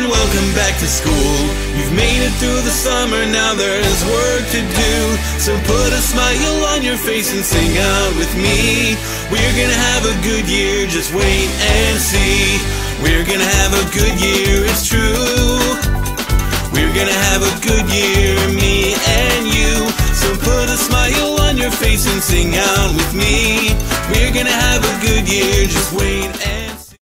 and welcome back to school. You've made it through the summer, now there's work to do. So put a smile on your face and sing out with me. We're gonna have a good year, just wait and see. We're gonna have a good year, it's true. We're gonna have a good year, me and you. So put a smile on your face and sing out with me. We're gonna have a good year, just wait and